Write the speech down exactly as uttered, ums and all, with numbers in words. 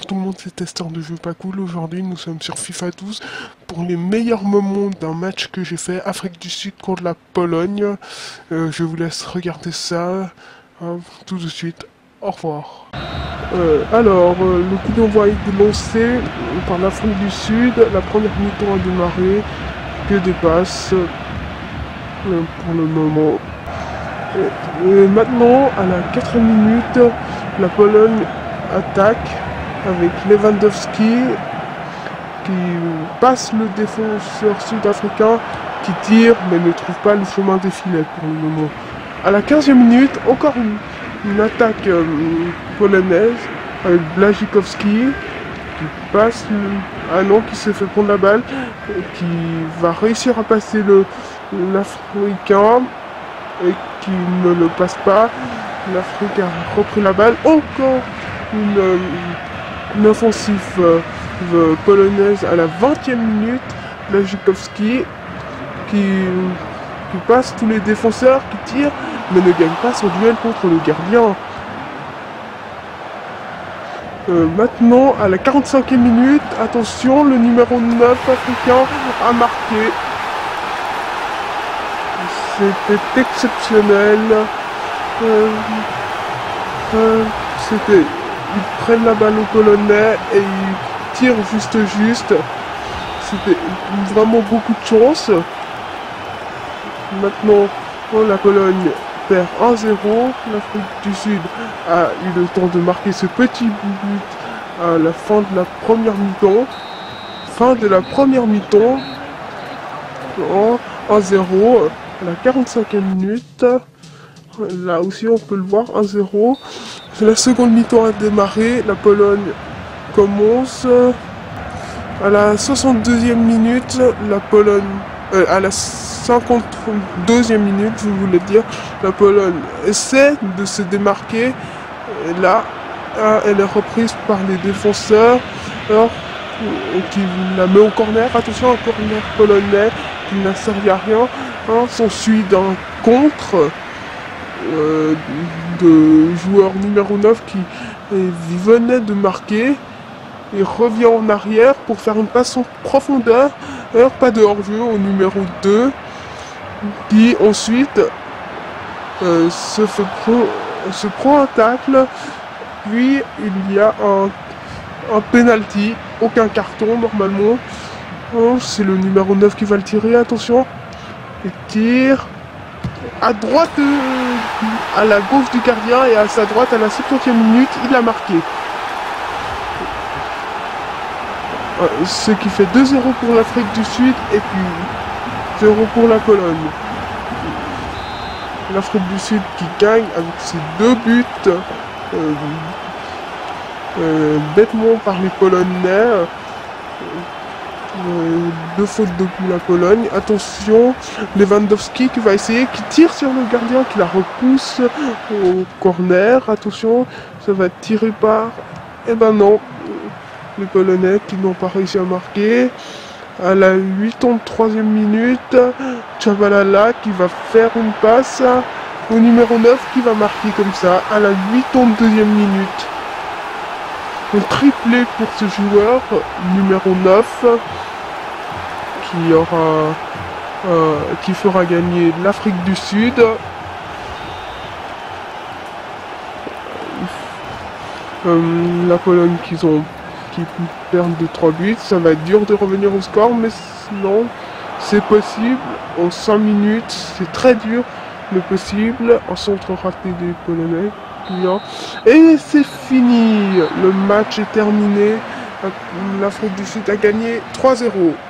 tout le monde, c'est Testeur de jeux pas cool. Aujourd'hui, nous sommes sur FIFA douze pour les meilleurs moments d'un match que j'ai fait, Afrique du Sud contre la Pologne. Euh, je vous laisse regarder ça hein, tout de suite. Au revoir. Euh, alors, euh, le coup d'envoi a été lancé par l'Afrique du Sud. La première mi-temps a démarré. Que des passes euh, pour le moment. Et, et maintenant, à la quatrième minute, la Pologne attaque avec Lewandowski qui passe le défenseur sud-africain qui tire mais ne trouve pas le chemin des filets pour le moment. À la quinzième minute, encore une, une attaque euh, polonaise avec Błaszczykowski qui passe le, ah non, qui se fait prendre la balle, qui va réussir à passer le l'Africain et qui ne le passe pas. L'Afrique a repris la balle. Encore une, une offensive euh, euh, polonaise à la vingtième minute. Błaszczykowski qui, qui passe tous les défenseurs, qui tire, mais ne gagne pas son duel contre le gardien. Euh, maintenant, à la quarante-cinquième minute, attention, le numéro neuf africain a marqué. C'était exceptionnel. Euh, euh, C'était, ils prennent la balle au Polonais et ils tirent juste juste. C'était vraiment beaucoup de chance. Maintenant, oh, la Pologne perd un zéro. L'Afrique du Sud a eu le temps de marquer ce petit but à la fin de la première mi-temps. Fin de la première mi-temps. Oh, un zéro. À la quarante-cinquième minute. Là aussi on peut le voir, un zéro. La seconde mi-temps a démarré, la Pologne commence. À la soixante-deuxième minute, la Pologne... Euh, à la cinquante-deuxième minute, je voulais dire, la Pologne essaie de se démarquer. Et là, elle est reprise par les défenseurs. Alors, qui la met au corner. Attention, un corner polonais qui n'a servi à rien. Hein, s'ensuit d'un contre. Euh, de joueur numéro neuf qui euh, venait de marquer et revient en arrière pour faire une passe en profondeur. Alors pas de hors-jeu au numéro deux qui ensuite euh, se, fait pro se prend un tacle, puis il y a un, un penalty, aucun carton normalement. Oh, c'est le numéro neuf qui va le tirer, attention, il tire à droite, euh, à la gauche du gardien et à sa droite à la cinquantième minute, il a marqué. Euh, ce qui fait deux zéro pour l'Afrique du Sud et puis zéro pour la Pologne. L'Afrique du Sud qui gagne avec ses deux buts euh, euh, bêtement par les Polonais. Euh, deux fautes de la Pologne. Attention, Lewandowski qui va essayer, qui tire sur le gardien, qui la repousse au corner. Attention, ça va tirer par... Eh ben non, les Polonais qui n'ont pas réussi à marquer. À la quatre-vingt-troisième minute, Chabalala qui va faire une passe au numéro neuf qui va marquer comme ça. À la quatre-vingt-deuxième minute, un triplé pour ce joueur numéro neuf qui aura euh, qui fera gagner l'Afrique du Sud. Euh, la Pologne qui ont qui perdent de trois buts, ça va être dur de revenir au score, mais sinon c'est possible en cinq minutes, c'est très dur mais possible. Un centre raté des Polonais. Et c'est fini, le match est terminé, l'Afrique du Sud a gagné trois zéro.